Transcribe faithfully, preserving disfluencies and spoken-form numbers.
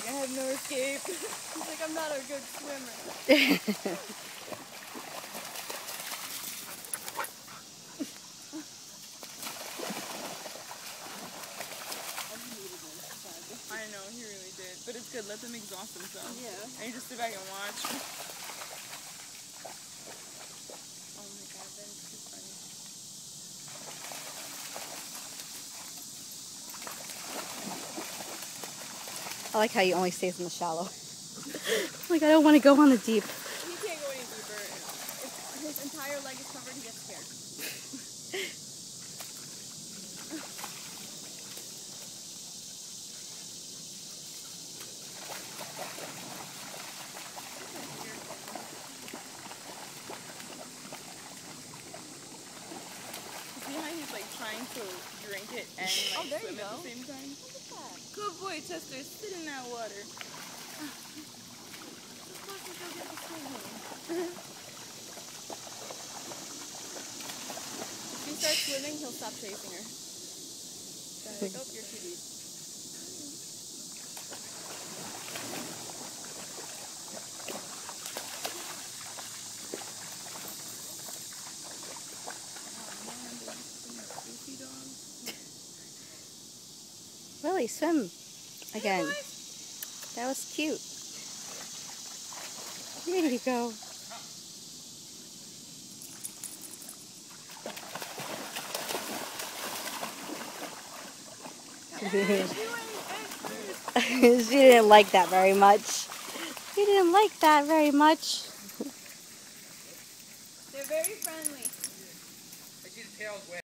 like, I have no escape. He's like, I'm not a good swimmer. I know, he really did. But it's good, let them exhaust themselves. Yeah. And you just sit back and watch. Oh my god, that is too funny. I like how he only stays in the shallow. Like, I don't want to go on the deep. He can't go any deeper. If his entire leg is covered, he gets scared. Behind he's like trying to drink it and like oh, there swim you go. at the same time. Look at that. Good boy, Chester. Sit in that water. Supposed to go get the swimming. If she starts swimming, he'll stop chasing her. So like, oh, you're too deep. Willie, swim again. That was cute. There you go. She didn't like that very much. She didn't like that very much. They're very friendly.